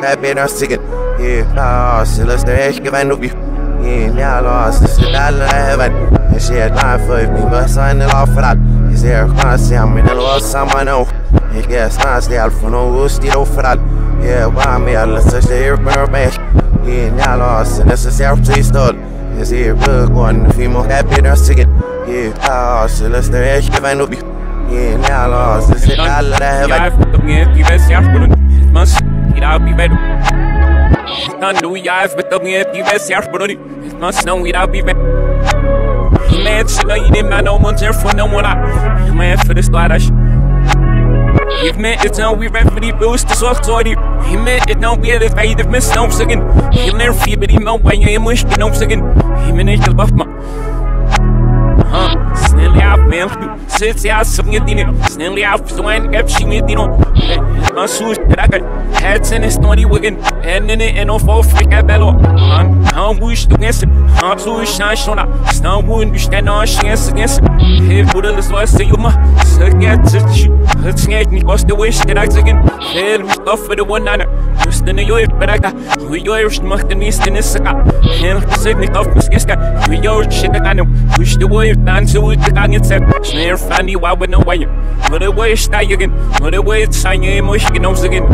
happy and sick. Yeah, so let's the heck give I know you. Yeah, lost, it's the dollar I haven't. And she had time for me, but sign it off for that. Is there a constant? I'm in the lost someone know. It gets nice, the alpha no woosty for that. Yeah, why me? Let's just hear from her back. Yeah, lost, and it's a self tree stored. Is here, book one, if you more happy and sick. Yeah, so let's the heck give I know you. Yeah, lost, it's the dollar I haven't. Must get out, be better. Can't do eyes, but the me be best here for it. Must know without be better. Man, so you didn't know one's there for no one. Man, for the splash. You've met it now, we referee boost the soft sorry. He met it now, we had a fade of miss no second. He'll never feel, but he know why you ain't wish to no second. He managed to buff my. Snelly out, man. Sits out, something you didn't. Snelly out, so I ain't she made it on. My shoes, I got hats and it's naughty wiggin. And in it, and off all freak at bello. I'm wish to guess it. I'm so shine, shona. Snow wound, you stand on chance against it. Hey, put a little say you ma. So get to you. Let's get me, what's the wish that I again. Hell, we stuff for the one another. Just in the yoy, but I got. We yours, much the mist in this. Hell, the sydney of Muskiska. We your shit, I know. Wish the way. Dance with the gang itself. Snare funny, why would no way? But the way it's die again. But the way it's shiny, emotion knows again.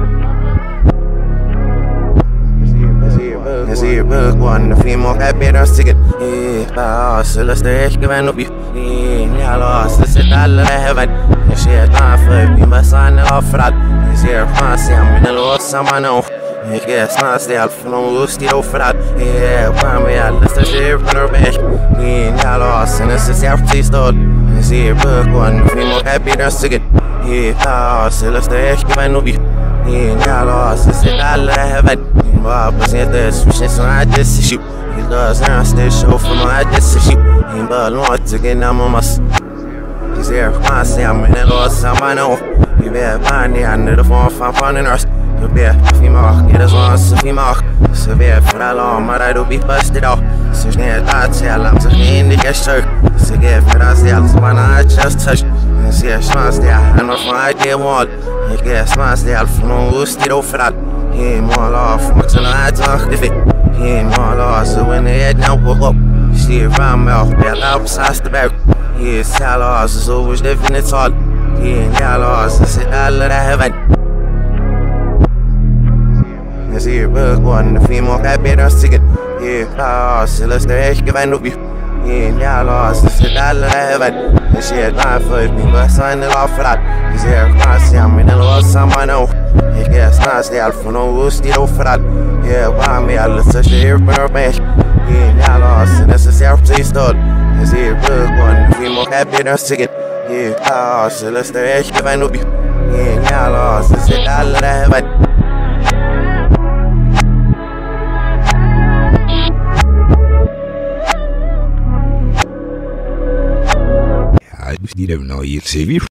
Is here, book one, the female happy and sick. Yeah, so let's the heck give I know you. Yeah, lost, it's a dollar I haven't. And she had time for me, but sign it off for that. Is here, fancy, I'm in the Lord, someone know. Ik ga snel stel van ons die over dat. Ja, waar me al is dat je van haar weg. Ja, los en is het zelf precies tot. Is hier boek one, we moet happy dan zeggen. Ja, ze is de echt mijn hobby. Ja, los is het alle hebben. Maar pas niet dus, we zijn zo'n adres issue. Je lost naar de show van mijn adres issue. Je bal nooit te gaan naar mijn mas. Is hier fancy, I'm in the lost someone know. Je bent funny, under the phone van een rust. Je bent female, get as long as female. Ze weer vooral maar hij doet busted out. Ze is niet uitzien, laat zich niet in de gesture. Ze geeft me dat zelfs wanneer hij just touch. En ze is smaast ja, en nog van hij die wall. Ik ga smaast ja, van ons die over dat. Hey man, love, maak ze nou uitzag de fit. Hey man, love, ze winnen het nou op op. Ze van me af, bij het opsaast de buik. Hey, ja, love, ze was de in het zal. Hey, ja, love, ze zit alle daar hebben. Is hier book one, the female happy and sick. Yeah, so let's the heck give I know you. Yeah, lost, it's the dollar I haven't. And she had time for me, but sign it off for that. Is here, fancy, I'm in the lost someone know. Ik ga snel stel van ons die over dat. Yeah, waar me al is dat je hier van haar weg. Yeah, lost en is het zelf precies tot. Is hier book one, the female happy and sick. Yeah, so let's the heck give I know you. Yeah, lost, it's the dollar I haven't. Die hebben nou hier CV